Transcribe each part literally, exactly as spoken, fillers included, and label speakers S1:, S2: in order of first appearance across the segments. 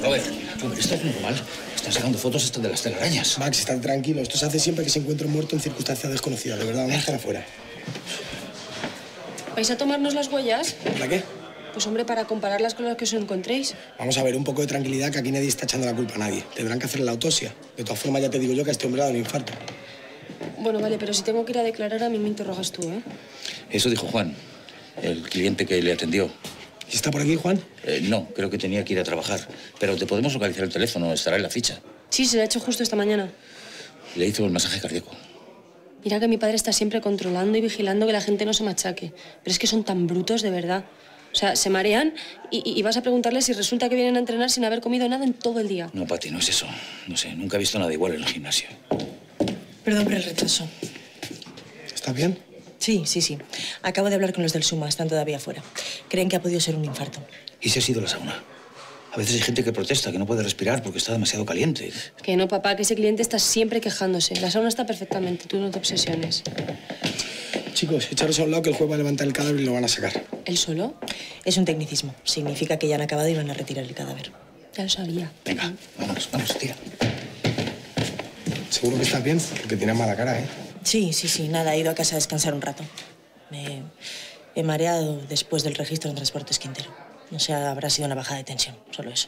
S1: Robert, Robert, ¿estás normal? Están sacando fotos estas de las telarañas.
S2: Max, están tranquilo. Esto se hace siempre que se encuentra un muerto en circunstancias desconocidas. De verdad, vamos a estar afuera.
S3: ¿Vais a tomarnos las huellas?
S2: ¿Para qué?
S3: Pues, hombre, para compararlas con las que os encontréis.
S2: Vamos a ver, un poco de tranquilidad, que aquí nadie está echando la culpa a nadie. Tendrán que hacer la autopsia. De todas formas, ya te digo yo que a este hombre le ha dado un infarto.
S3: Bueno, vale, pero si tengo que ir a declarar, a mí me interrogas tú, ¿eh?
S1: Eso dijo Juan, el cliente que le atendió.
S2: ¿Y está por aquí, Juan?
S1: Eh, no, creo que tenía que ir a trabajar. Pero te podemos localizar el teléfono, estará en la ficha.
S3: Sí, se lo ha hecho justo esta mañana.
S1: Le hizo el masaje cardíaco.
S3: Mira que mi padre está siempre controlando y vigilando que la gente no se machaque. Pero es que son tan brutos, de verdad. O sea, se marean y, y vas a preguntarles si resulta que vienen a entrenar sin haber comido nada en todo el día.
S1: No, Pati, no es eso. No sé, nunca he visto nada igual en el gimnasio.
S4: Perdón por el retraso.
S2: ¿Estás bien?
S4: Sí, sí, sí. Acabo de hablar con los del Suma, están todavía fuera. Creen que ha podido ser un infarto.
S1: ¿Y si ha sido la sauna? A veces hay gente que protesta, que no puede respirar porque está demasiado caliente.
S3: Que no, papá, que ese cliente está siempre quejándose. La sauna está perfectamente, tú no te obsesiones.
S2: Chicos, echaros a un lado que el juez va a levantar el cadáver y lo van a sacar.
S3: ¿Él solo?
S4: Es un tecnicismo. Significa que ya han acabado y van a retirar el cadáver.
S3: Ya lo sabía.
S1: Venga, vámonos, vamos, tira.
S2: Seguro que estás bien, porque tienes mala cara, ¿eh?
S4: Sí, sí, sí. Nada, he ido a casa a descansar un rato. Me he mareado después del registro en Transportes Quintero. No sé, habrá sido una bajada de tensión, solo eso.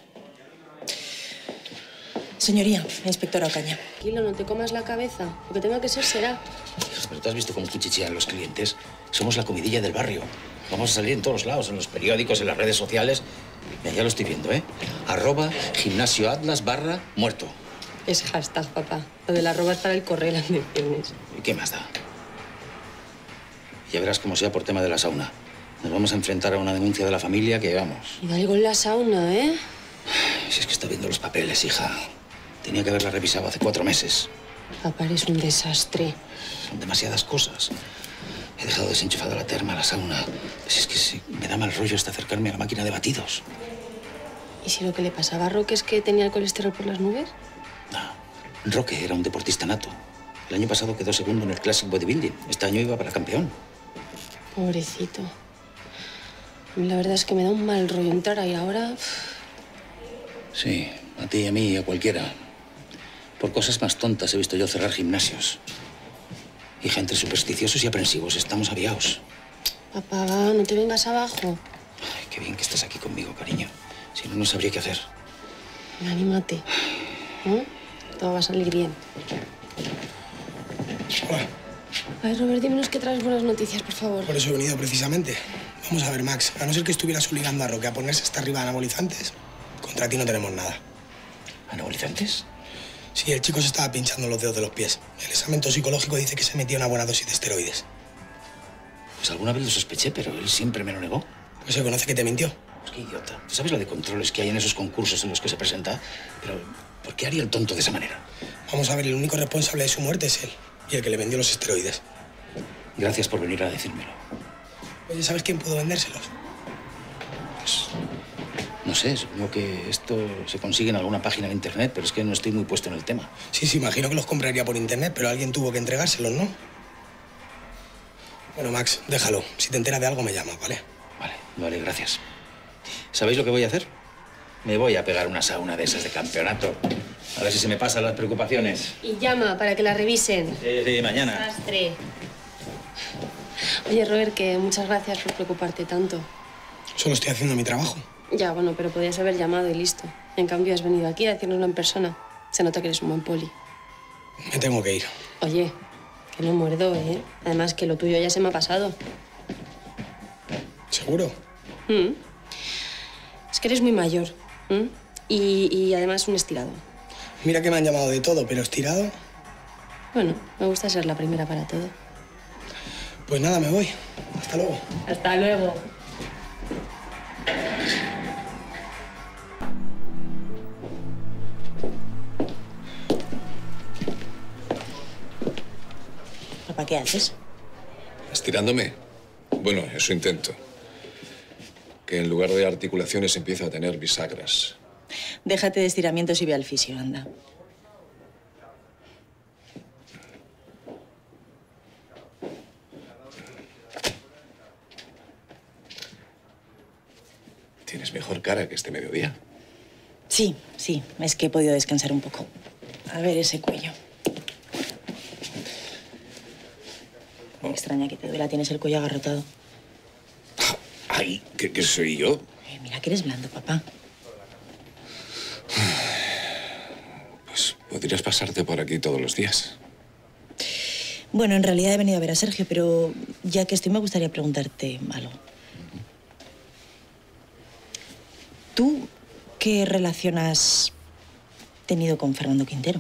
S4: Señoría, inspectora Ocaña.
S3: Tranquilo, no te comas la cabeza. Lo que tenga que ser, será.
S1: Pero tú has visto cómo cuchichean los clientes. Somos la comidilla del barrio. Vamos a salir en todos lados, en los periódicos, en las redes sociales. Mira, ya lo estoy viendo, ¿eh? Arroba gimnasio atlas barra muerto.
S3: Es hashtag, papá. Lo del arroba es para el correo y las direcciones.
S1: ¿Y qué más da? Ya verás cómo sea por tema de la sauna. Nos vamos a enfrentar a una denuncia de la familia que, vamos...
S3: Y algo en la sauna, ¿eh?
S1: Si es que está viendo los papeles, hija. Tenía que haberla revisado hace cuatro meses.
S3: Papá, eres un desastre.
S1: Son demasiadas cosas. He dejado desenchufada la terma, la sauna. Si es que sí, me da mal rollo hasta acercarme a la máquina de batidos.
S3: ¿Y si lo que le pasaba a Roque es que tenía el colesterol por las nubes?
S1: No. Roque era un deportista nato. El año pasado quedó segundo en el Classic Bodybuilding. Este año iba para campeón.
S3: Pobrecito. La verdad es que me da un mal rollo entrar ahí ahora.
S1: Sí, a ti y a mí y a cualquiera. Por cosas más tontas he visto yo cerrar gimnasios. Hija, entre supersticiosos y aprensivos estamos aviados.
S3: Papá, va, no te vengas abajo.
S1: Ay, qué bien que estás aquí conmigo, cariño. Si no, no sabría qué hacer.
S3: Anímate. ¿No? Todo va a salir bien.
S2: Hola.
S3: A ver, Robert, dímenos que traes buenas noticias, por favor.
S2: Por eso he venido precisamente. Vamos a ver, Max. A no ser que estuvieras obligando a Roque a ponerse hasta arriba de anabolizantes, contra ti no tenemos nada.
S1: ¿Anabolizantes?
S2: Sí, el chico se estaba pinchando los dedos de los pies. El examen toxicológico dice que se metía una buena dosis de esteroides.
S1: Pues alguna vez lo sospeché, pero él siempre me lo negó.
S2: Pues se conoce que te mintió.
S1: Pues qué idiota. ¿Tú sabes lo de controles que hay en esos concursos en los que se presenta? Pero, ¿por qué haría el tonto de esa manera?
S2: Vamos a ver, el único responsable de su muerte es él. Y el que le vendió los esteroides.
S1: Gracias por venir a decírmelo.
S2: Oye, ¿sabes quién pudo vendérselos?
S1: Pues, no sé, supongo que esto se consigue en alguna página de internet, pero es que no estoy muy puesto en el tema.
S2: Sí, sí, imagino que los compraría por internet, pero alguien tuvo que entregárselos, ¿no? Bueno, Max, déjalo. Si te enteras de algo, me llamas, ¿vale?
S1: Vale, vale, gracias. ¿Sabéis lo que voy a hacer? Me voy a pegar una sauna de esas de campeonato. A ver si se me pasan las preocupaciones.
S3: Y llama para que la revisen.
S1: Sí, sí, mañana.
S3: Desastre. Oye, Robert, que muchas gracias por preocuparte tanto.
S2: Solo estoy haciendo mi trabajo.
S3: Ya, bueno, pero podías haber llamado y listo. En cambio, has venido aquí a decírnoslo en persona. Se nota que eres un buen poli.
S2: Me tengo que ir.
S3: Oye, que no muerdo, ¿eh? Además, que lo tuyo ya se me ha pasado.
S2: ¿Seguro?
S3: Mm. Es que eres muy mayor. ¿Mm? Y, y además un estirado.
S2: Mira que me han llamado de todo, pero estirado...
S3: Bueno, me gusta ser la primera para todo.
S2: Pues nada, me voy. Hasta luego.
S3: Hasta luego.
S4: Papá, ¿qué haces?
S5: ¿Estirándome? Bueno, eso intento. Que en lugar de articulaciones empieza a tener bisagras.
S4: Déjate de estiramientos y ve al fisio, anda.
S5: Tienes mejor cara que este mediodía.
S4: Sí, sí, es que he podido descansar un poco. A ver ese cuello. Me extraña que te duela, tienes el cuello agarrotado.
S5: Ay, ¿qué, qué soy yo?
S4: Eh, mira que eres blando, papá.
S5: Pues podrías pasarte por aquí todos los días.
S4: Bueno, en realidad he venido a ver a Sergio, pero ya que estoy me gustaría preguntarte algo. ¿Tú qué relación has tenido con Fernando Quintero?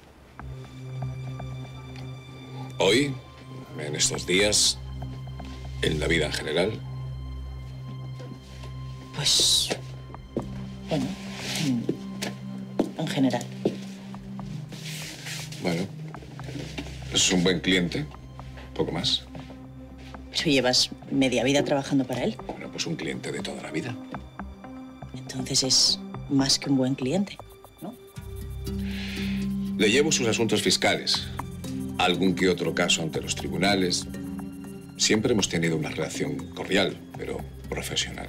S5: Hoy, en estos días, en la vida en general.
S4: Pues, bueno, en, en general.
S5: Bueno, es un buen cliente, poco más.
S4: Pero llevas media vida trabajando para él.
S5: Bueno, pues un cliente de toda la vida.
S4: Entonces es más que un buen cliente, ¿no?
S5: Le llevo sus asuntos fiscales, algún que otro caso ante los tribunales. Siempre hemos tenido una relación cordial, pero profesional.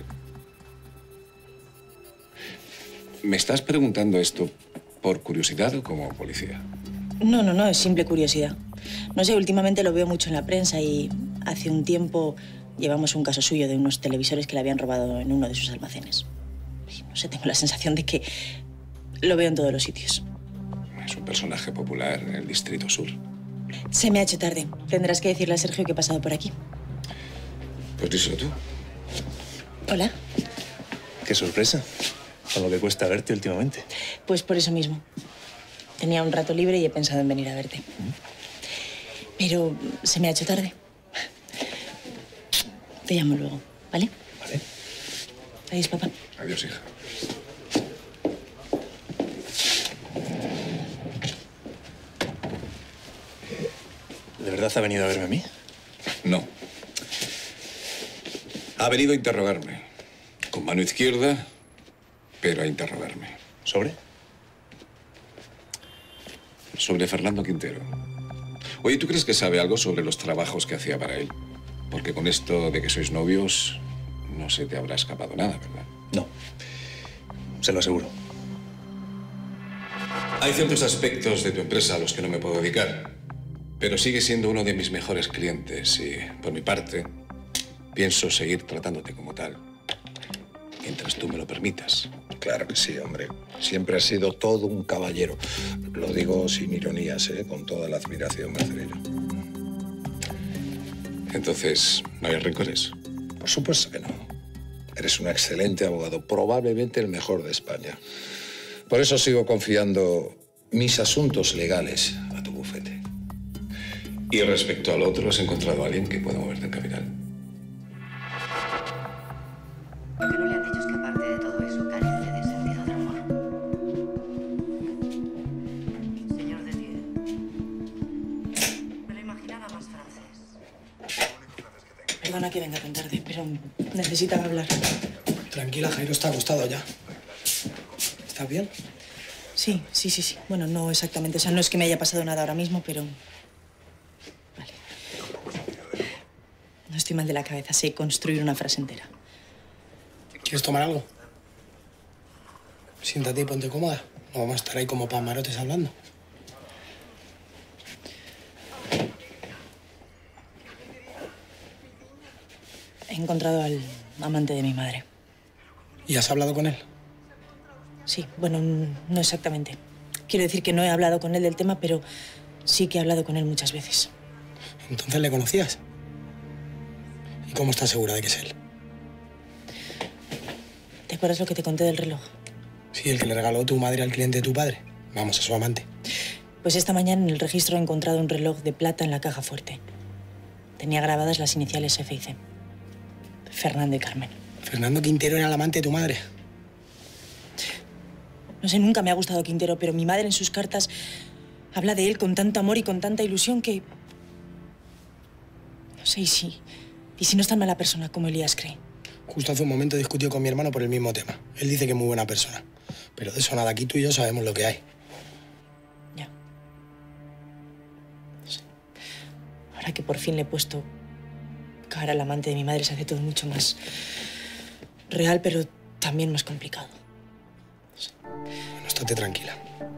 S5: ¿Me estás preguntando esto por curiosidad o como policía?
S4: No, no, no, es simple curiosidad. No sé, últimamente lo veo mucho en la prensa y hace un tiempo llevamos un caso suyo de unos televisores que le habían robado en uno de sus almacenes. Y no sé, tengo la sensación de que lo veo en todos los sitios.
S5: Es un personaje popular en el Distrito Sur.
S4: Se me ha hecho tarde. Tendrás que decirle a Sergio que he pasado por aquí.
S5: Pues díselo tú.
S4: Hola.
S6: Qué sorpresa, con lo que cuesta verte últimamente.
S4: Pues por eso mismo. Tenía un rato libre y he pensado en venir a verte. Pero se me ha hecho tarde. Te llamo luego, ¿vale?
S6: Vale.
S4: Adiós, papá.
S5: Adiós, hija.
S6: ¿De verdad ha venido a verme a mí?
S5: No. Ha venido a interrogarme. Con mano izquierda, pero a interrogarme.
S6: ¿Sobre?
S5: Sobre Fernando Quintero. Oye, ¿tú crees que sabe algo sobre los trabajos que hacía para él? Porque con esto de que sois novios, no se te habrá escapado nada, ¿verdad?
S6: No. Se lo aseguro.
S5: Hay ciertos aspectos de tu empresa a los que no me puedo dedicar, pero sigue siendo uno de mis mejores clientes y, por mi parte, pienso seguir tratándote como tal, mientras tú me lo permitas.
S7: Claro que sí, hombre. Siempre has sido todo un caballero. Lo digo sin ironías, ¿eh? Con toda la admiración, Mercedes.
S5: Entonces, ¿no hay rencores?
S7: Por supuesto que no. Eres un excelente abogado, probablemente el mejor de España. Por eso sigo confiando mis asuntos legales a tu bufete.
S5: Y respecto al otro, ¿has encontrado a alguien que pueda moverte en capital?
S8: Lo que no le han dicho es que aparte de todo eso, carece de sentido del humor. Señor Detier, me lo imaginaba más francés.
S4: Perdona que venga tan tarde, pero necesitaba hablar.
S2: Tranquila, Jairo está acostado ya. ¿Estás bien?
S4: Sí, sí, sí, sí. Bueno, no exactamente. O sea, no es que me haya pasado nada ahora mismo, pero... Vale. No estoy mal de la cabeza. Sé construir una frase entera.
S2: ¿Quieres tomar algo? Siéntate y ponte cómoda. No vamos a estar ahí como pamarotes hablando.
S4: He encontrado al amante de mi madre.
S2: ¿Y has hablado con él?
S4: Sí, bueno, no exactamente. Quiero decir que no he hablado con él del tema, pero sí que he hablado con él muchas veces.
S2: ¿Entonces le conocías? ¿Y cómo estás segura de que es él?
S4: ¿Te acuerdas lo que te conté del reloj?
S2: Sí, el que le regaló tu madre al cliente de tu padre. Vamos, a su amante.
S4: Pues esta mañana en el registro he encontrado un reloj de plata en la caja fuerte. Tenía grabadas las iniciales F y C. Fernando y Carmen.
S2: Fernando Quintero era el amante de tu madre.
S4: No sé, nunca me ha gustado Quintero, pero mi madre en sus cartas habla de él con tanto amor y con tanta ilusión que... No sé, y si... Y si no es tan mala persona como Elías cree.
S2: Justo hace un momento discutió con mi hermano por el mismo tema. Él dice que es muy buena persona. Pero de eso nada, aquí tú y yo sabemos lo que hay.
S4: Ya. No sé. Ahora que por fin le he puesto cara al amante de mi madre, se hace todo mucho más real, pero también más complicado.
S2: Sí. Bueno, estate tranquila.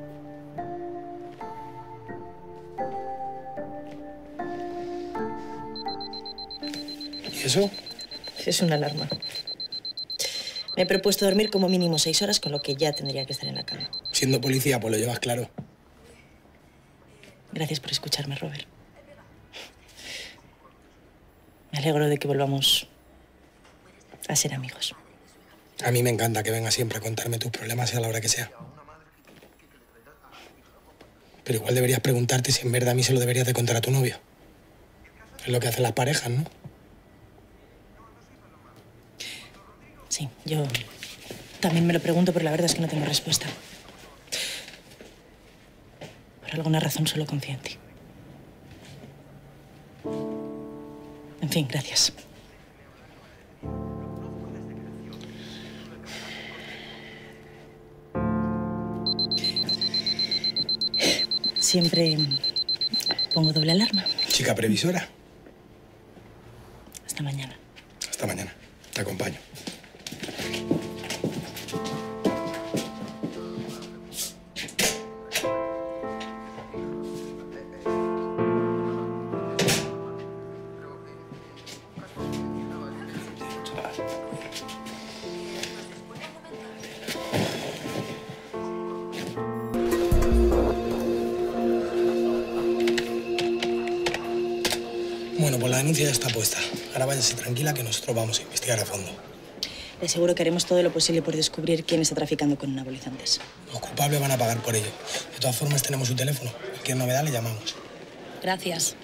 S2: ¿Y eso?
S4: Es una alarma. Me he propuesto dormir como mínimo seis horas, con lo que ya tendría que estar en la cama.
S2: Siendo policía, pues lo llevas claro.
S4: Gracias por escucharme, Robert. Me alegro de que volvamos a ser amigos.
S2: A mí me encanta que vengas siempre a contarme tus problemas, sea a la hora que sea. Pero igual deberías preguntarte si en verdad a mí se lo deberías de contar a tu novio. Es lo que hacen las parejas, ¿no?
S4: Sí, yo también me lo pregunto, pero la verdad es que no tengo respuesta. Por alguna razón solo confío en ti. En fin, gracias. Siempre pongo doble alarma.
S2: Chica previsora.
S4: Hasta mañana.
S2: Hasta mañana. Te acompaño. Bueno, pues la denuncia ya está puesta. Ahora váyase tranquila que nosotros vamos a investigar a fondo.
S4: Le aseguro que haremos todo lo posible por descubrir quién está traficando con anabolizantes.
S2: Los culpables van a pagar por ello. De todas formas, tenemos su teléfono. Cualquier novedad le llamamos.
S3: Gracias.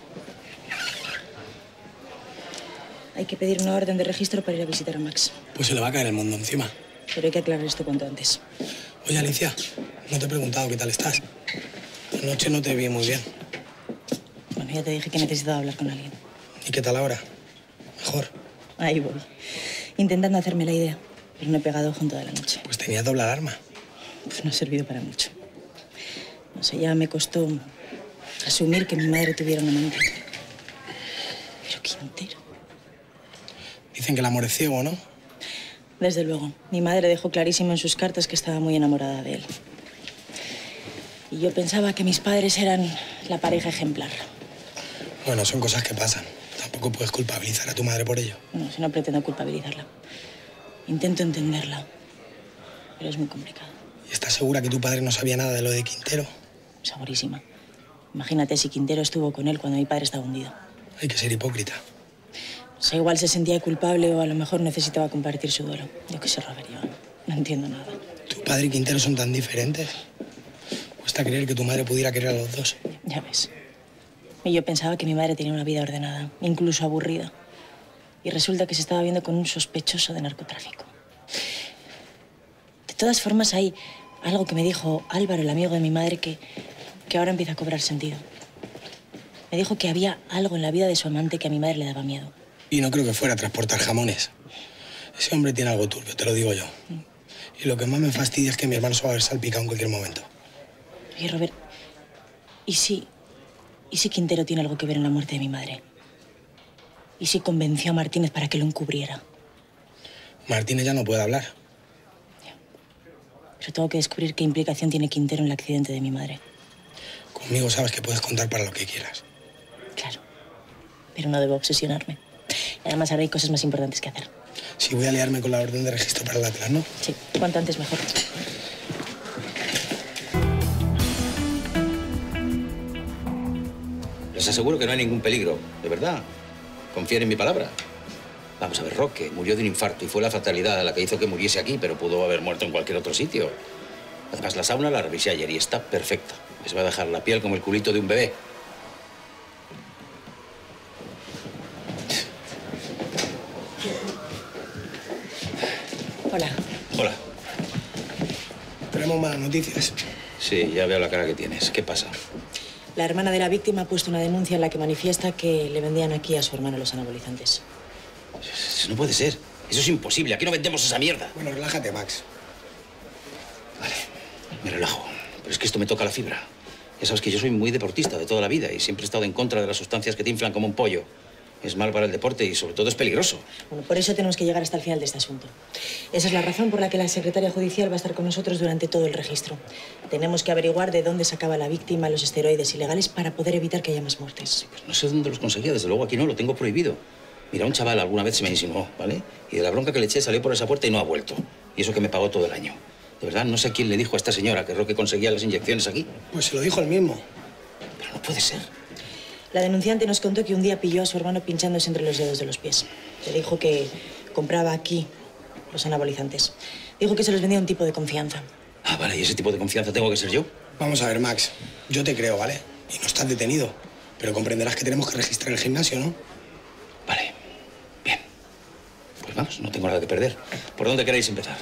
S4: Hay que pedir una orden de registro para ir a visitar a Max.
S2: Pues se le va a caer el mundo encima.
S4: Pero hay que aclarar esto cuanto antes.
S2: Oye, Alicia, no te he preguntado qué tal estás. Anoche no te vi muy bien.
S4: Bueno, ya te dije que necesitaba hablar con alguien.
S2: ¿Y qué tal ahora? ¿Mejor?
S4: Ahí voy. Intentando hacerme la idea, pero no he pegado ojo en toda la noche.
S2: Pues tenía doble alarma.
S4: Pues no ha servido para mucho. No sé, ya me costó asumir que mi madre tuviera un amante. Pero Quintero.
S2: Dicen que el amor es ciego, ¿no?
S4: Desde luego. Mi madre dejó clarísimo en sus cartas que estaba muy enamorada de él. Y yo pensaba que mis padres eran la pareja ejemplar.
S2: Bueno, son cosas que pasan. Tampoco puedes culpabilizar a tu madre por ello.
S4: No, si no pretendo culpabilizarla. Intento entenderla, pero es muy complicado.
S2: ¿Y estás segura que tu padre no sabía nada de lo de Quintero?
S4: Segurísima. Imagínate si Quintero estuvo con él cuando mi padre estaba hundido.
S2: Hay que ser hipócrita.
S4: O sea, igual se sentía culpable o a lo mejor necesitaba compartir su duelo. Yo qué sé, Robert, yo no entiendo nada.
S2: ¿Tu padre y Quintero son tan diferentes? Cuesta creer que tu madre pudiera querer a los dos.
S4: Ya ves. Y yo pensaba que mi madre tenía una vida ordenada, incluso aburrida. Y resulta que se estaba viendo con un sospechoso de narcotráfico. De todas formas, hay algo que me dijo Álvaro, el amigo de mi madre, que, que ahora empieza a cobrar sentido. Me dijo que había algo en la vida de su amante que a mi madre le daba miedo.
S2: Y no creo que fuera a transportar jamones. Ese hombre tiene algo turbio, te lo digo yo. Y lo que más me fastidia es que mi hermano se va a ver salpicado en cualquier momento.
S4: Oye, Robert, ¿y si, ¿y si Quintero tiene algo que ver en la muerte de mi madre? ¿Y si convenció a Martínez para que lo encubriera?
S2: Martínez ya no puede hablar.
S4: Pero tengo que descubrir qué implicación tiene Quintero en el accidente de mi madre.
S2: Conmigo sabes que puedes contar para lo que quieras.
S4: Claro, pero no debo obsesionarme. Y además ahora hay cosas más importantes que hacer.
S2: Sí, voy a liarme con la orden de registro para el Atlas, ¿no?
S4: Sí, cuanto antes mejor.
S1: Les aseguro que no hay ningún peligro, de verdad. Confíen en mi palabra. Vamos a ver, Roque murió de un infarto y fue la fatalidad la que hizo que muriese aquí, pero pudo haber muerto en cualquier otro sitio. Además, la sauna la revisé ayer y está perfecta. Les va a dejar la piel como el culito de un bebé.
S4: Hola.
S1: Hola.
S2: Tenemos malas noticias.
S1: Sí, ya veo la cara que tienes. ¿Qué pasa?
S4: La hermana de la víctima ha puesto una denuncia en la que manifiesta que le vendían aquí a su hermano los anabolizantes.
S1: Eso no puede ser. Eso es imposible. Aquí no vendemos esa mierda.
S2: Bueno, relájate, Max.
S1: Vale, me relajo. Pero es que esto me toca la fibra. Ya sabes que yo soy muy deportista de toda la vida y siempre he estado en contra de las sustancias que te inflan como un pollo. Es mal para el deporte y sobre todo es peligroso.
S4: Bueno, por eso tenemos que llegar hasta el final de este asunto. Esa es la razón por la que la secretaria judicial va a estar con nosotros durante todo el registro. Tenemos que averiguar de dónde sacaba la víctima los esteroides ilegales para poder evitar que haya más muertes.
S1: Pues no sé dónde los conseguía, desde luego aquí no, lo tengo prohibido. Mira, un chaval alguna vez se me insinuó, ¿vale? Y de la bronca que le eché salió por esa puerta y no ha vuelto. Y eso que me pagó todo el año. De verdad, no sé quién le dijo a esta señora que Roque conseguía las inyecciones aquí.
S2: Pues se lo dijo él mismo.
S1: Pero no puede ser.
S4: La denunciante nos contó que un día pilló a su hermano pinchándose entre los dedos de los pies. Le dijo que compraba aquí los anabolizantes. Dijo que se los vendía un tipo de confianza.
S1: Ah, vale, ¿y ese tipo de confianza tengo que ser yo?
S2: Vamos a ver, Max. Yo te creo, ¿vale? Y no estás detenido. Pero comprenderás que tenemos que registrar el gimnasio, ¿no?
S1: Vale. Bien. Pues vamos, no tengo nada que perder. ¿Por dónde queréis empezar?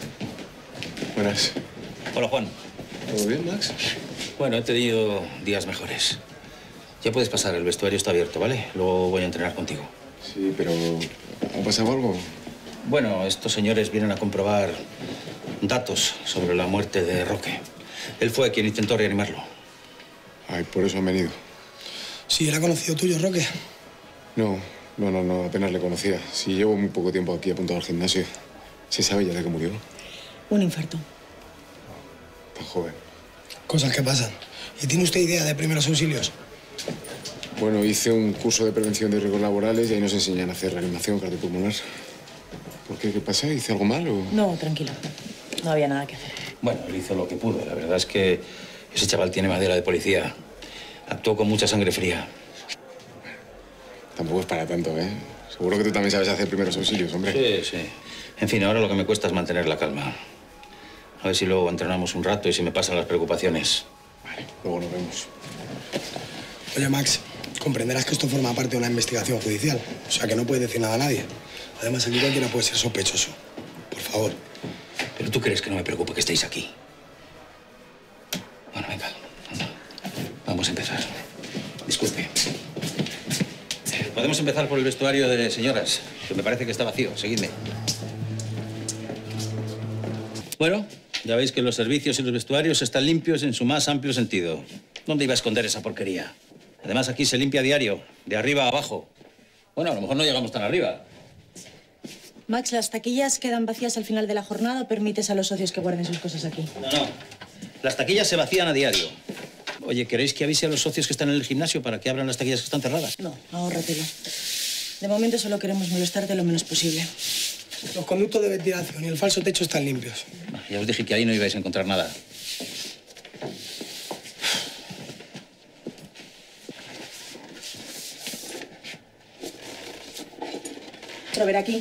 S5: Buenas.
S1: Hola, Juan.
S5: ¿Todo bien, Max?
S1: Bueno, he tenido días mejores. Ya puedes pasar, el vestuario está abierto, ¿vale? Luego voy a entrenar contigo.
S5: Sí, pero ¿ha pasado algo?
S1: Bueno, estos señores vienen a comprobar datos sobre la muerte de Roque. Él fue quien intentó reanimarlo.
S5: Ay, por eso han venido.
S2: Sí, ¿era conocido tuyo, Roque?
S5: No, no, no, no, apenas le conocía. Si llevo muy poco tiempo aquí apuntado al gimnasio. ¿Se sabe ya de qué murió?
S4: Un infarto.
S5: Tan joven.
S2: Cosas que pasan. ¿Y tiene usted idea de primeros auxilios?
S5: Bueno, hice un curso de prevención de riesgos laborales y ahí nos enseñan a hacer reanimación cardiopulmonar. ¿Por qué? ¿Qué pasa? ¿Hice algo mal o...?
S4: No, tranquilo. No había nada que hacer.
S1: Bueno, él hizo lo que pudo. La verdad es que ese chaval tiene madera de policía. Actuó con mucha sangre fría.
S5: Tampoco es para tanto, ¿eh? Seguro que tú también sabes hacer primeros auxilios, hombre.
S1: Sí, sí. En fin, ahora lo que me cuesta es mantener la calma. A ver si luego entrenamos un rato y se me pasan las preocupaciones.
S5: Vale, luego nos vemos.
S2: Oye, Max, comprenderás que esto forma parte de una investigación judicial. O sea, que no puedes decir nada a nadie. Además, aquí cualquiera puede ser sospechoso. Por favor.
S1: ¿Pero tú crees que no me preocupa que estéis aquí? Bueno, venga, anda. Vamos a empezar. Disculpe. Podemos empezar por el vestuario de señoras, que me parece que está vacío. Seguidme. Bueno, ya veis que los servicios y los vestuarios están limpios en su más amplio sentido. ¿Dónde iba a esconder esa porquería? Además, aquí se limpia a diario, de arriba a abajo. Bueno, a lo mejor no llegamos tan arriba.
S4: Max, ¿las taquillas quedan vacías al final de la jornada o permites a los socios que guarden sus cosas aquí?
S1: No, no. Las taquillas se vacían a diario. Oye, ¿queréis que avise a los socios que están en el gimnasio para que abran las taquillas que están cerradas?
S4: No, ahórratelo. De momento solo queremos molestarte lo menos posible.
S2: Los conductos de ventilación y el falso techo están limpios.
S1: Ya os dije que ahí no ibais a encontrar nada.
S4: Robert, aquí.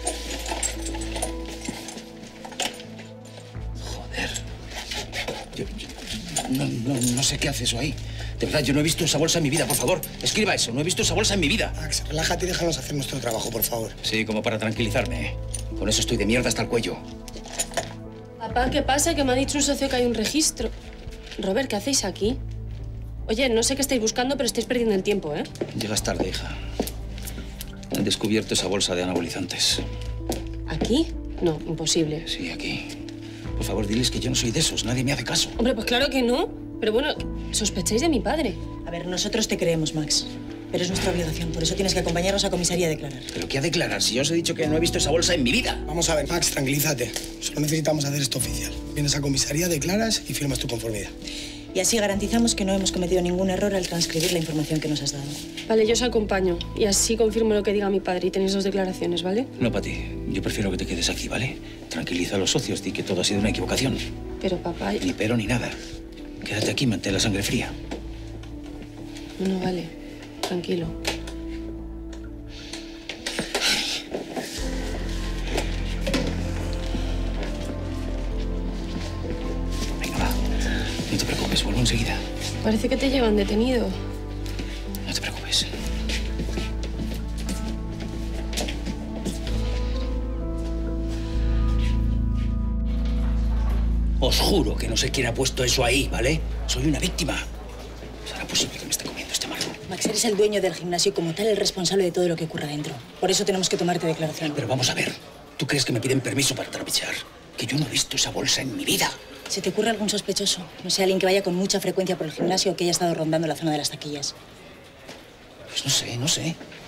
S1: Joder. Yo, yo no, no, no sé qué hace eso ahí. De verdad, yo no he visto esa bolsa en mi vida, por favor. Escriba eso, no he visto esa bolsa en mi vida.
S2: Max, relájate y déjanos hacer nuestro trabajo, por favor.
S1: Sí, como para tranquilizarme. ¿eh? Con eso estoy de mierda hasta el cuello.
S3: Papá, ¿qué pasa? Que me ha dicho un socio que hay un registro. Robert, ¿qué hacéis aquí? Oye, no sé qué estáis buscando, pero estáis perdiendo el tiempo, ¿eh?
S1: Llegas tarde, hija. Han descubierto esa bolsa de anabolizantes.
S3: ¿Aquí? No, imposible.
S1: Sí, aquí. Por favor, diles que yo no soy de esos. Nadie me hace caso.
S3: Hombre, pues claro que no. Pero bueno, sospecháis de mi padre.
S4: A ver, nosotros te creemos, Max. Pero es nuestra obligación, por eso tienes que acompañarnos a comisaría a declarar.
S1: ¿Pero qué a declarar? Si yo os he dicho que no he visto esa bolsa en mi vida.
S2: Vamos a ver, Max, tranquilízate. Solo necesitamos hacer esto oficial. Vienes a comisaría, declaras y firmas tu conformidad.
S4: Y así garantizamos que no hemos cometido ningún error al transcribir la información que nos has dado.
S3: Vale, yo os acompaño. Y así confirmo lo que diga mi padre y tenéis dos declaraciones, ¿vale?
S1: No, Pati. Yo prefiero que te quedes aquí, ¿vale? Tranquiliza a los socios, di que todo ha sido una equivocación.
S3: Pero, papá...
S1: Ni pero ni nada. Quédate aquí, mantén la sangre fría.
S3: No, vale. Tranquilo.
S1: Venga, va. No te preocupes, vuelvo enseguida.
S3: Parece que te llevan detenido.
S1: No te preocupes. Os juro que no sé quién ha puesto eso ahí, ¿vale? Soy una víctima. ¿Será posible que me esté comiendo este marrón?
S4: Max, eres el dueño del gimnasio y como tal el responsable de todo lo que ocurra dentro. Por eso tenemos que tomarte declaración.
S1: Pero vamos a ver. ¿Tú crees que me piden permiso para trapichear? Que yo no he visto esa bolsa en mi vida.
S4: ¿Se te ocurre algún sospechoso? No sé, alguien que vaya con mucha frecuencia por el gimnasio o que haya estado rondando la zona de las taquillas.
S1: Pues no sé, no sé.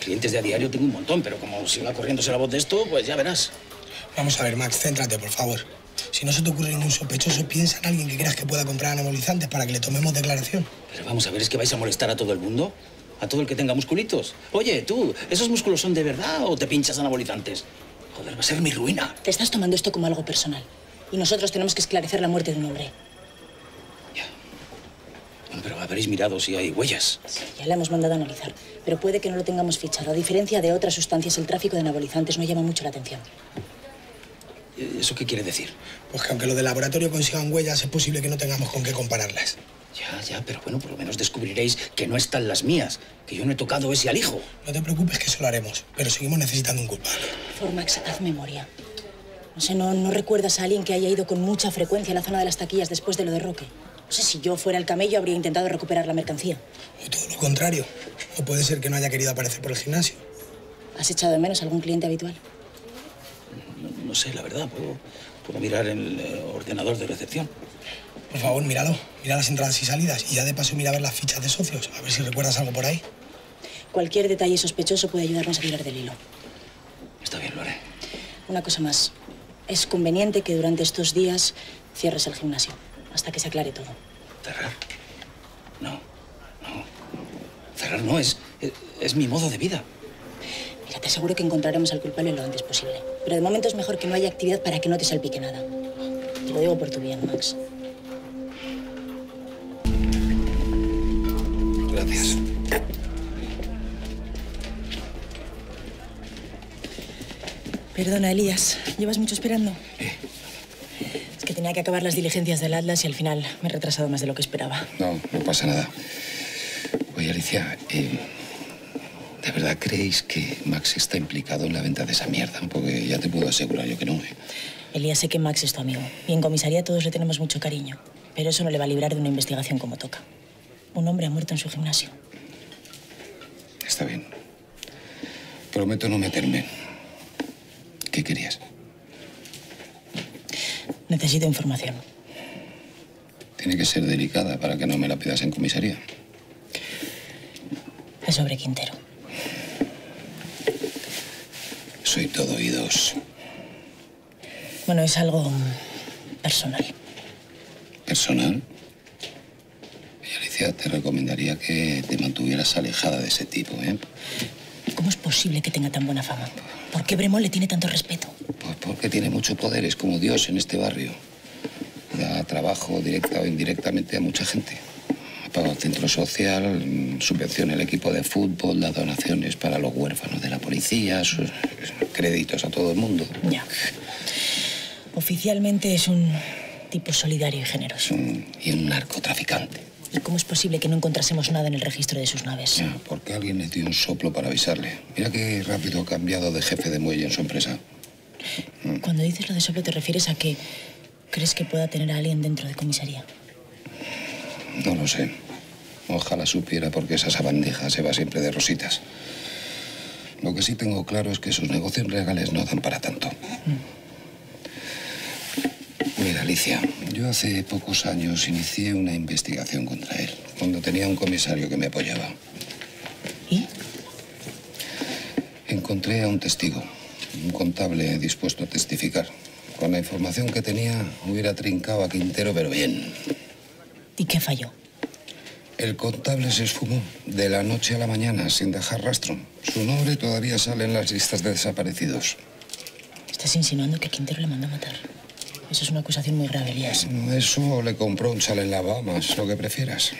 S1: clientes de a diario tengo un montón, pero como siga corriéndose la voz de esto, pues ya verás.
S2: Vamos a ver, Max, céntrate, por favor. Si no se te ocurre ningún sospechoso, piensa en alguien que creas que pueda comprar anabolizantes para que le tomemos declaración.
S1: Pero vamos a ver, ¿es que vais a molestar a todo el mundo? ¿A todo el que tenga musculitos? Oye, tú, ¿esos músculos son de verdad o te pinchas anabolizantes? Joder, va a ser mi ruina.
S4: Te estás tomando esto como algo personal. Y nosotros tenemos que esclarecer la muerte de un hombre.
S1: Ya. Bueno, pero habréis mirado si hay huellas.
S4: Sí, ya la hemos mandado a analizar. Pero puede que no lo tengamos fichado. A diferencia de otras sustancias, el tráfico de anabolizantes no llama mucho la atención.
S1: ¿Eso qué quiere decir?
S2: Pues que aunque los de laboratorio consigan huellas, es posible que no tengamos con qué compararlas.
S1: Ya, ya, pero bueno, por lo menos descubriréis que no están las mías, que yo no he tocado ese alijo.
S2: No te preocupes, que eso lo haremos, pero seguimos necesitando un culpable.
S4: Formax, haz memoria. No sé, ¿no, ¿no recuerdas a alguien que haya ido con mucha frecuencia a la zona de las taquillas después de lo de Roque? No sé, si yo fuera el camello habría intentado recuperar la mercancía.
S2: O todo lo contrario. No puede ser que no haya querido aparecer por el gimnasio.
S4: ¿Has echado de menos algún cliente habitual?
S1: No, no sé, la verdad. Puedo, puedo mirar en el eh, ordenador de recepción.
S2: Por favor, míralo. Mira las entradas y salidas. Y ya de paso mira a ver las fichas de socios. A ver si recuerdas algo por ahí.
S4: Cualquier detalle sospechoso puede ayudarnos a tirar del hilo.
S1: Está bien, lo haré.
S4: Una cosa más. Es conveniente que durante estos días cierres el gimnasio, hasta que se aclare todo.
S1: ¿Cerrar? No, no. Cerrar no, es, es, es mi modo de vida.
S4: Mira, te aseguro que encontraremos al culpable lo antes posible. Pero de momento es mejor que no haya actividad para que no te salpique nada. Te lo digo por tu bien, Max.
S7: Gracias.
S4: Perdona, Elías. ¿Llevas mucho esperando?
S7: ¿Eh?
S4: Es que tenía que acabar las diligencias del Atlas y al final me he retrasado más de lo que esperaba.
S7: No, no pasa nada. Oye, Alicia, eh, ¿de verdad creéis que Max está implicado en la venta de esa mierda? Porque ya te puedo asegurar yo que no, ¿eh?
S4: Elías, sé que Max es tu amigo. Y en comisaría todos le tenemos mucho cariño. Pero eso no le va a librar de una investigación como toca. Un hombre ha muerto en su gimnasio.
S7: Está bien. Prometo no meterme. ¿Qué querías?
S4: Necesito información.
S7: Tiene que ser delicada para que no me la pidas en comisaría.
S4: Es sobre Quintero.
S7: Soy todo oídos.
S4: Bueno, es algo personal.
S7: ¿Personal? Y Alicia, te recomendaría que te mantuvieras alejada de ese tipo, ¿eh?
S4: ¿Cómo es posible que tenga tan buena fama? ¿Por qué Bremón le tiene tanto respeto?
S7: Pues porque tiene mucho poder, es como Dios en este barrio. Da trabajo directa o indirectamente a mucha gente. Paga el centro social, subvenciona el equipo de fútbol, da donaciones para los huérfanos de la policía, sus créditos a todo el mundo.
S4: Ya. Oficialmente es un tipo solidario y generoso.
S7: Un, y un narcotraficante.
S4: ¿Y cómo es posible que no encontrásemos nada en el registro de sus naves?
S7: Ya, porque alguien le dio un soplo para avisarle. Mira qué rápido ha cambiado de jefe de muelle en su empresa.
S4: Cuando dices lo de soplo, ¿te refieres a que crees que pueda tener a alguien dentro de comisaría?
S7: No lo sé. Ojalá supiera, porque esa sabandeja se va siempre de rositas. Lo que sí tengo claro es que sus negocios legales no dan para tanto. Mm. Mira, Alicia, yo hace pocos años inicié una investigación contra él, cuando tenía un comisario que me apoyaba.
S4: ¿Y?
S7: Encontré a un testigo, un contable dispuesto a testificar. Con la información que tenía, hubiera trincado a Quintero, pero bien.
S4: ¿Y qué falló?
S7: El contable se esfumó de la noche a la mañana sin dejar rastro. Su nombre todavía sale en las listas de desaparecidos.
S4: ¿Estás insinuando que Quintero le mandó a matar? Eso es una acusación muy grave, Elías.
S7: Eso le compró un chalet en las Bahamas, lo que prefieras.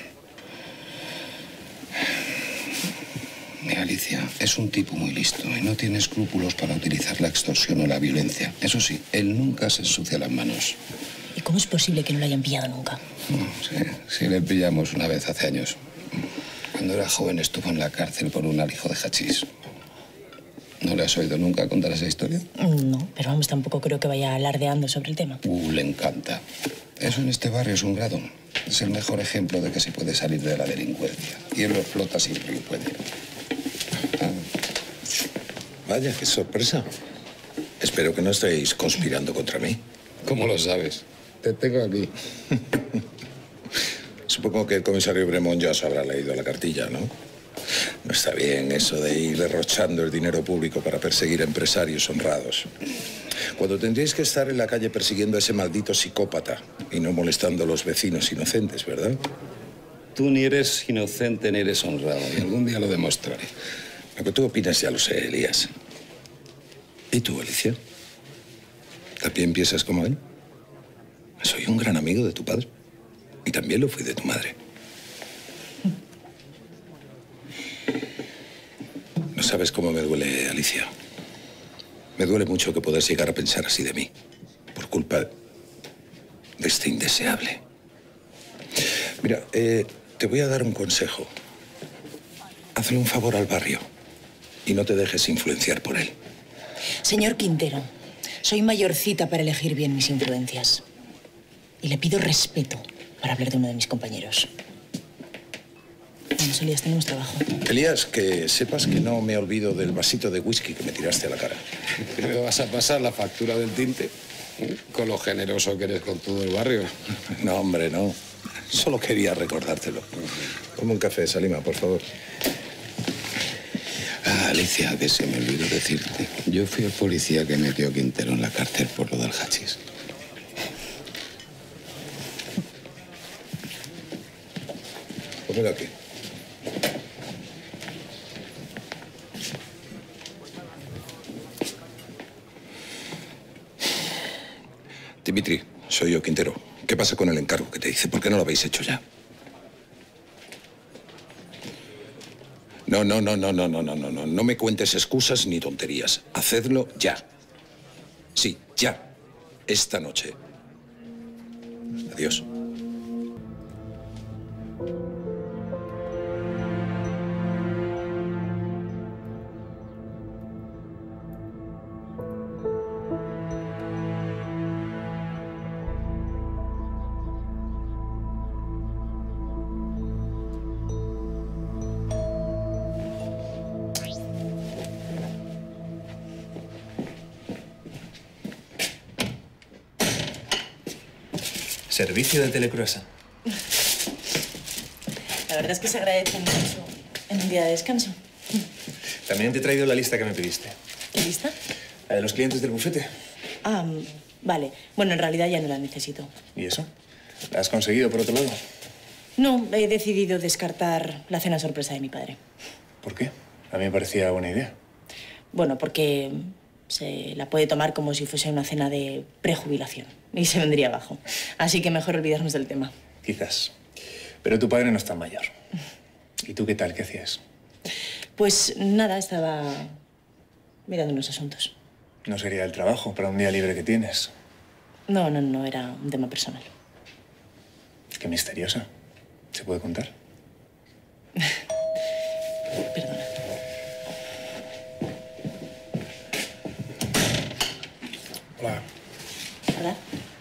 S7: Mira, Alicia, es un tipo muy listo y no tiene escrúpulos para utilizar la extorsión o la violencia. Eso sí, él nunca se ensucia las manos.
S4: ¿Y cómo es posible que no lo hayan pillado nunca?
S7: Sí, sí le pillamos una vez hace años. Cuando era joven estuvo en la cárcel por un alijo de hachís. ¿No le has oído nunca contar esa historia?
S4: No, pero vamos, tampoco creo que vaya alardeando sobre el tema.
S7: Uh, le encanta. Eso en este barrio es un grado. Es el mejor ejemplo de que se puede salir de la delincuencia. Y él lo explota siempre que puede.
S9: Ah. Vaya, qué sorpresa. Espero que no estéis conspirando contra mí.
S7: ¿Cómo lo sabes? Te tengo aquí.
S9: Supongo que el comisario Bremón ya os habrá leído la cartilla, ¿no? No está bien eso de ir derrochando el dinero público para perseguir empresarios honrados. Cuando tendríais que estar en la calle persiguiendo a ese maldito psicópata y no molestando a los vecinos inocentes, ¿verdad?
S7: Tú ni eres inocente ni eres honrado, y algún día lo demostraré.
S9: Lo que tú opinas ya lo sé, Elías. ¿Y tú, Alicia? ¿También piensas como él? Soy un gran amigo de tu padre. Y también lo fui de tu madre. No sabes cómo me duele, Alicia. Me duele mucho que puedas llegar a pensar así de mí. Por culpa de este indeseable. Mira, eh, te voy a dar un consejo. Hazle un favor al barrio. Y no te dejes influenciar por él.
S4: Señor Quintero, soy mayorcita para elegir bien mis influencias. Y le pido respeto para hablar de uno de mis compañeros. Vamos, Elías, tenemos trabajo.
S9: Elías, que sepas que no me olvido del vasito de whisky que me tiraste a la cara.
S10: ¿Me vas a pasar la factura del tinte? Con lo generoso que eres con todo el barrio.
S9: No, hombre, no. Solo quería recordártelo. Toma un café, Salima, por favor.
S7: Ah, Alicia, que se me olvidó decirte. Yo fui el policía que metió a Quintero en la cárcel por lo del hachís.
S9: Póngalo aquí. Dimitri, soy yo, Quintero. ¿Qué pasa con el encargo que te hice? ¿Por qué no lo habéis hecho ya? No, no, no, no, no, no, no, no, no. No me cuentes excusas ni tonterías. Hacedlo ya. Sí, ya. Esta noche. Adiós.
S6: Servicio de telecruesa.
S4: La verdad es que se agradece mucho en un día de descanso.
S6: También te he traído la lista que me pediste.
S4: ¿Qué lista?
S6: La de los clientes del bufete.
S4: Ah, vale. Bueno, en realidad ya no la necesito.
S6: ¿Y eso? ¿La has conseguido por otro lado?
S4: No, he decidido descartar la cena sorpresa de mi padre.
S6: ¿Por qué? A mí me parecía buena idea.
S4: Bueno, porque se la puede tomar como si fuese una cena de prejubilación y se vendría abajo. Así que mejor olvidarnos del tema.
S6: Quizás. Pero tu padre no es tan mayor. ¿Y tú qué tal? ¿Qué hacías?
S4: Pues nada, estaba mirando unos asuntos.
S6: No sería el trabajo para un día libre que tienes.
S4: No, no, no, era un tema personal.
S6: Qué misteriosa. ¿Se puede contar?
S4: Perdona.
S2: Hola.
S4: Hola.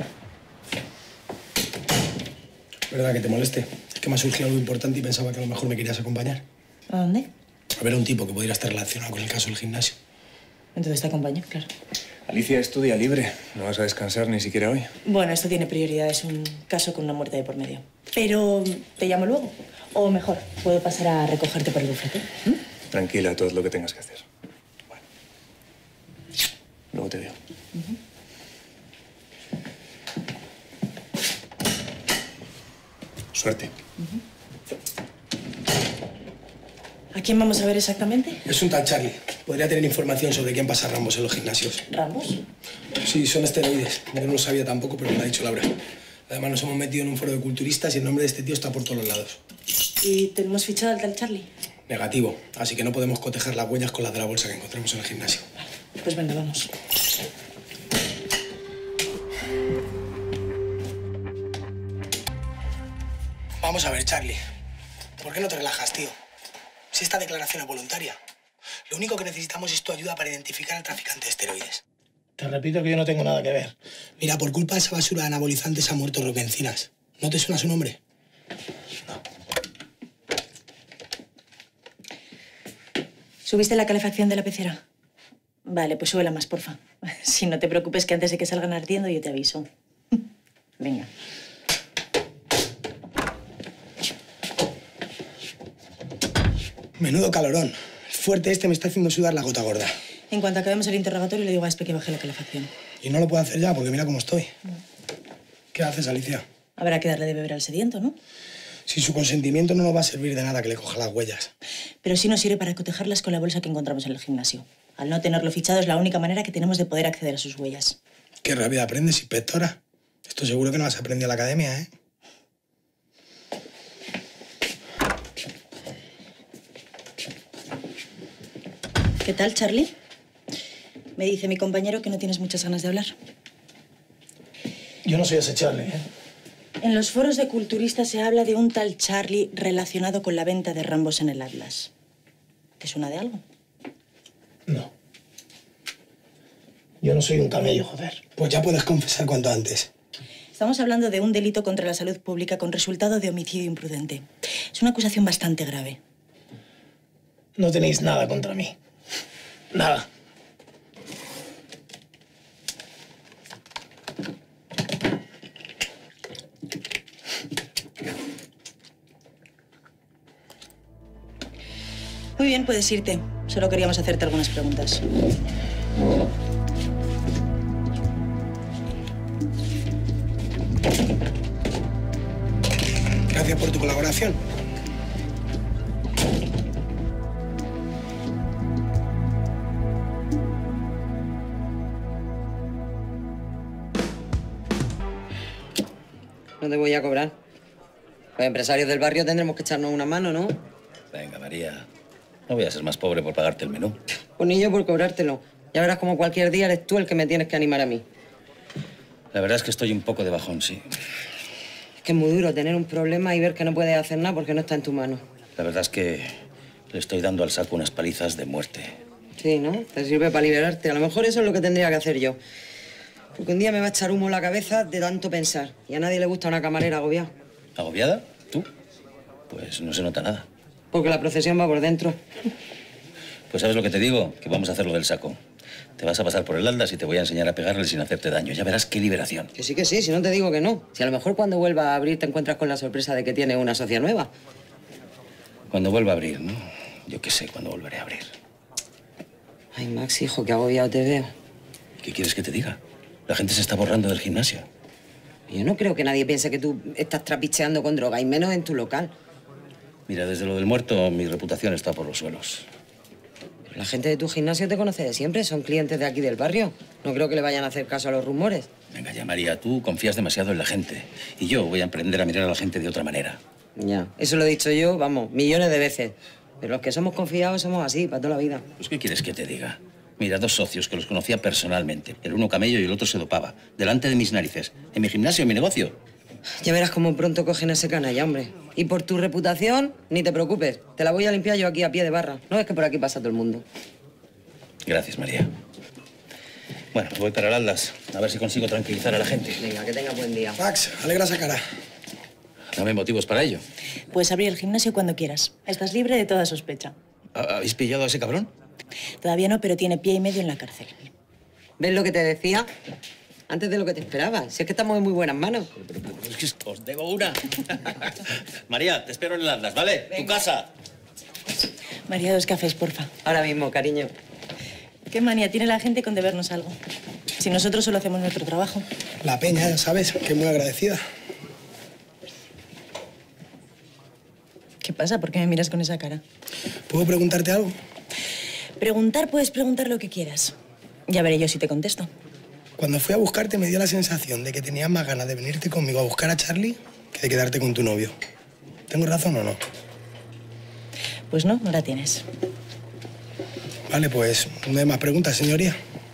S2: ¿Verdad que te moleste? Es que me ha surgido algo importante y pensaba que a lo mejor me querías acompañar.
S4: ¿A dónde?
S2: A ver a un tipo que pudiera estar relacionado con el caso del gimnasio.
S4: Entonces te acompaño, claro.
S6: Alicia, es tu día libre. No vas a descansar ni siquiera hoy.
S4: Bueno, esto tiene prioridad. Es un caso con una muerte de por medio. Pero te llamo luego. O mejor, puedo pasar a recogerte por el bufete. ¿Mm?
S6: Tranquila, todo lo que tengas que hacer. Bueno. Luego te veo.
S4: Uh-huh.
S6: Suerte.
S4: Uh-huh. ¿A quién vamos a ver exactamente?
S2: Es un tal Charlie. Podría tener información sobre quién pasa Rambos en los gimnasios.
S4: ¿Rambos?
S2: Sí, son esteroides. Yo no lo sabía tampoco, pero me lo ha dicho Laura. Además, nos hemos metido en un foro de culturistas y el nombre de este tío está por todos los lados.
S4: ¿Y tenemos fichado al tal Charlie?
S2: Negativo. Así que no podemos cotejar las huellas con las de la bolsa que encontramos en el gimnasio.
S4: Vale. Pues venga, vamos.
S2: Vamos a ver, Charlie. ¿Por qué no te relajas, tío? Si esta declaración es voluntaria. Lo único que necesitamos es tu ayuda para identificar al traficante de esteroides.
S11: Te repito que yo no tengo nada que ver.
S2: Mira, por culpa de esa basura de anabolizantes ha muerto Roque Encinas. ¿No te suena su nombre?
S11: No.
S4: ¿Subiste la calefacción de la pecera? Vale, pues súbela más, porfa. Si no te preocupes que antes de que salgan ardiendo yo te aviso. Venga.
S2: Menudo calorón. El fuerte este me está haciendo sudar la gota gorda.
S4: En cuanto acabemos el interrogatorio, le digo a Espe que baje la calefacción.
S2: Y no lo puedo hacer ya, porque mira cómo estoy. ¿Qué haces, Alicia?
S4: Habrá que darle de beber al sediento, ¿no?
S2: Si su consentimiento no nos va a servir de nada que le coja las huellas.
S4: Pero sí nos sirve para cotejarlas con la bolsa que encontramos en el gimnasio. Al no tenerlo fichado es la única manera que tenemos de poder acceder a sus huellas.
S2: Qué rápida aprendes, inspectora. Esto seguro que no has aprendido en la academia, ¿eh?
S4: ¿Qué tal, Charlie? Me dice mi compañero que no tienes muchas ganas de hablar.
S11: Yo no soy ese Charlie, ¿eh?
S4: En los foros de culturistas se habla de un tal Charlie relacionado con la venta de rambos en el Atlas. ¿Te suena de algo?
S11: No. Yo no soy un camello, joder.
S2: Pues ya puedes confesar cuanto antes.
S4: Estamos hablando de un delito contra la salud pública con resultado de homicidio imprudente. Es una acusación bastante grave.
S11: No tenéis nada contra mí. Nada.
S4: Muy bien, puedes irte. Solo queríamos hacerte algunas preguntas.
S2: Gracias por tu colaboración.
S12: No te voy a cobrar. Los empresarios del barrio tendremos que echarnos una mano, ¿no?
S1: Venga, María. No voy a ser más pobre por pagarte el menú.
S12: Pues ni yo por cobrártelo. Ya verás como cualquier día eres tú el que me tienes que animar a mí.
S1: La verdad es que estoy un poco de bajón, sí.
S12: Es que es muy duro tener un problema y ver que no puedes hacer nada porque no está en tu mano.
S1: La verdad es que le estoy dando al saco unas palizas de muerte.
S12: Sí, ¿no? Te sirve para liberarte. A lo mejor eso es lo que tendría que hacer yo. Porque un día me va a echar humo la cabeza de tanto pensar. Y a nadie le gusta una camarera agobiada.
S1: ¿Agobiada? ¿Tú? Pues no se nota nada.
S12: Porque la procesión va por dentro.
S1: Pues ¿sabes lo que te digo? Que vamos a hacer lo del saco. Te vas a pasar por el Atlas y te voy a enseñar a pegarle sin hacerte daño. Ya verás qué liberación.
S12: Que sí, que sí, si no te digo que no. Si a lo mejor cuando vuelva a abrir te encuentras con la sorpresa de que tiene una socia nueva.
S1: Cuando vuelva a abrir, ¿no? Yo qué sé cuándo volveré a abrir.
S12: Ay, Max, hijo, qué agobiado te veo.
S1: ¿Qué quieres que te diga? La gente se está borrando del gimnasio.
S12: Yo no creo que nadie piense que tú estás trapicheando con droga, y menos en tu local.
S1: Mira, desde lo del muerto, mi reputación está por los suelos.
S12: La gente de tu gimnasio te conoce de siempre, son clientes de aquí del barrio. No creo que le vayan a hacer caso a los rumores.
S1: Venga ya, María, tú confías demasiado en la gente. Y yo voy a aprender a mirar a la gente de otra manera.
S12: Ya, eso lo he dicho yo, vamos, millones de veces. Pero los que somos confiados somos así, para toda la vida.
S1: Pues, ¿qué quieres que te diga? Mira, dos socios que los conocía personalmente. El uno camello y el otro se dopaba. Delante de mis narices. En mi gimnasio, en mi negocio.
S12: Ya verás cómo pronto cogen ese canalla, hombre. Y por tu reputación, ni te preocupes. Te la voy a limpiar yo aquí a pie de barra. No es que por aquí pasa todo el mundo.
S1: Gracias, María. Bueno, voy para el Atlas. A ver si consigo tranquilizar a la gente.
S12: Venga, que tenga buen día.
S2: Max, alegra esa cara.
S1: Dame motivos para ello.
S4: Puedes abrir el gimnasio cuando quieras. Estás libre de toda sospecha.
S1: ¿Habéis pillado a ese cabrón?
S4: Todavía no, pero tiene pie y medio en la cárcel.
S12: ¿Ves lo que te decía? Antes de lo que te esperaba. Si es que estamos en muy buenas manos.
S1: Pero, pero, pero es que os debo una. María, te espero en el Atlas, ¿vale?
S12: Venga.
S1: Tu casa.
S4: María, dos cafés, porfa.
S12: Ahora mismo, cariño.
S4: Qué manía tiene la gente con debernos algo. Si nosotros solo hacemos nuestro trabajo.
S2: La peña, ya sabes, que es muy agradecida.
S4: ¿Qué pasa? ¿Por qué me miras con esa cara?
S2: ¿Puedo preguntarte algo?
S4: Preguntar, puedes preguntar lo que quieras. Ya veré yo si te contesto.
S2: Cuando fui a buscarte me dio la sensación de que tenías más ganas de venirte conmigo a buscar a Charlie que de quedarte con tu novio. ¿Tengo razón o no?
S4: Pues no, no la tienes.
S2: Vale, pues no hay más preguntas, señoría.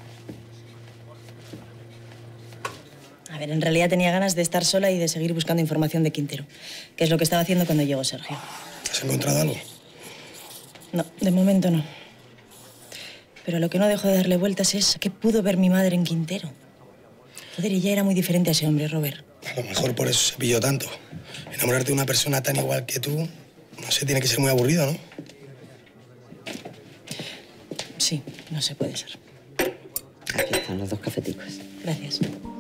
S4: A ver, en realidad tenía ganas de estar sola y de seguir buscando información de Quintero, que es lo que estaba haciendo cuando llegó Sergio.
S2: ¿Has encontrado algo?
S4: No, de momento no. Pero lo que no dejo de darle vueltas es qué pudo ver mi madre en Quintero. Joder, ella era muy diferente a ese hombre, Robert.
S2: A lo mejor por eso se pilló tanto. Enamorarte de una persona tan igual que tú, no sé, tiene que ser muy aburrido, ¿no?
S4: Sí, no sé, puede ser.
S12: Aquí están los dos cafeticos.
S4: Gracias.